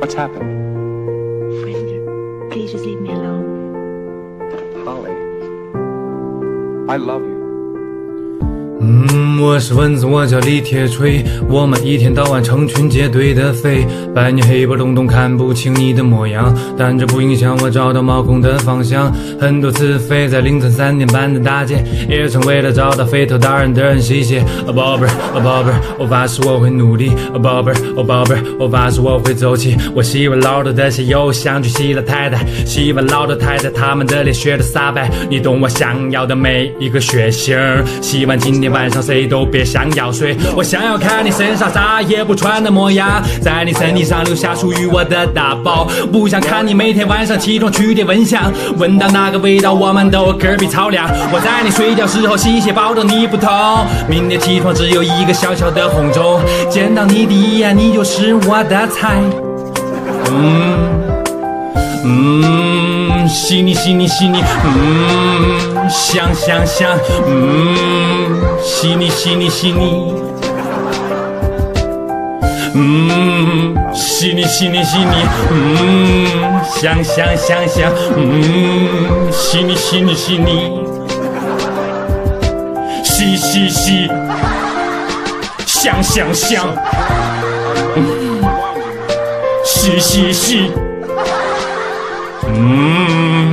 What's happened? Friend, please just leave me alone. Holly, I love you. 我是蚊子，我叫李铁锤，我们一天到晚成群结队的飞，半夜黑不隆咚看不清你的模样，但这不影响我找到毛孔的方向。很多次飞在凌晨3点半的大街，也曾为了找到飞头大人的人吸血。宝贝儿，宝贝儿，我发誓我会努力。宝贝儿，宝贝儿，我发誓我会走起。我希望老头的鞋又像句希腊太太，希望老头太太他们的脸学的洒白，你懂我想要的每一个血型。希望今天晚上谁都别想要睡，我想要看你身上啥也不穿的模样，在你身体上留下属于我的大包，不想看你每天晚上起床去点蚊香，闻到那个味道我们都嗝屁超凉，我在你睡觉时候吸血抱着你不痛，明天起床只有一个小小的红肿，见到你第一眼你就是我的菜。细腻细腻细腻，香香香，细腻细腻细腻，细腻细腻细腻，香香香香，细腻细腻细腻，细细细，香香香，细细细。